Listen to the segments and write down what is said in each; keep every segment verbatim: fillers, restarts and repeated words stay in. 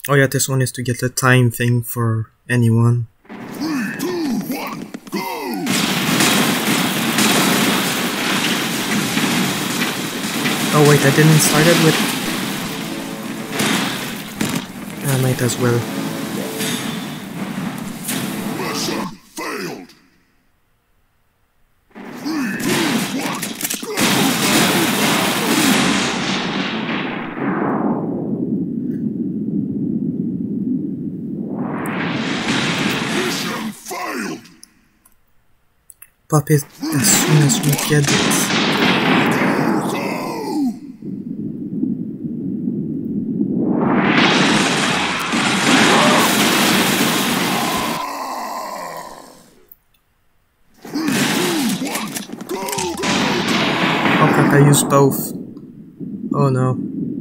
Oh yeah, this one is to get the time thing for anyone. Three, two, one, go! Oh wait, I didn't start it with... I might as well. Mission failed! Three, two, one, go! Mission failed! Pop it as soon as we get it. I use both. Oh no.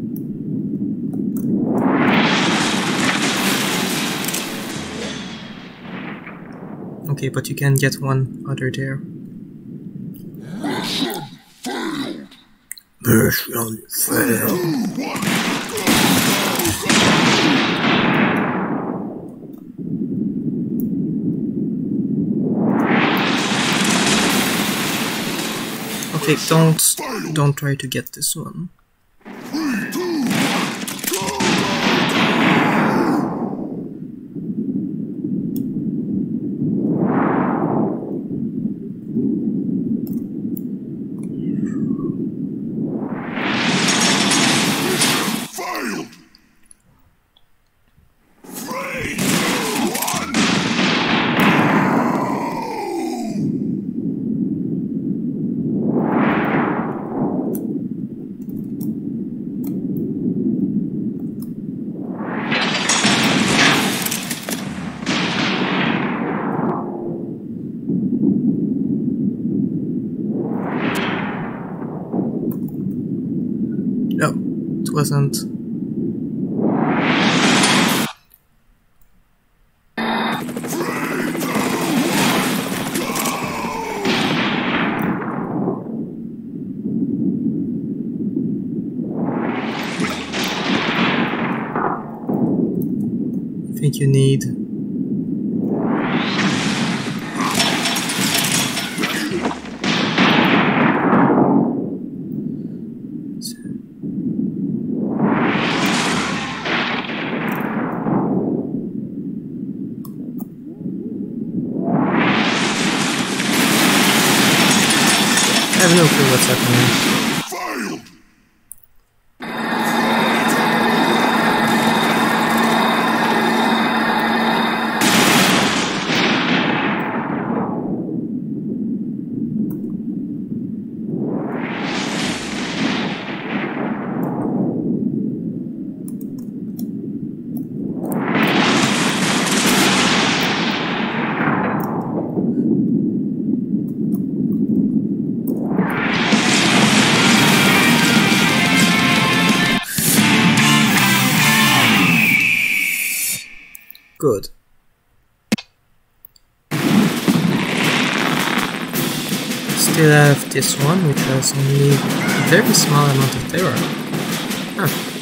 Okay, but you can get one other there. Mission failed! Mission failed. Okay, don't don't try to get this one. Three, two, one, go! Mission failed! Three, two, one, No, it wasn't. I think you need... I have no clue what's happening. failed! Good. Still have this one, which has only a very small amount of terror. Huh.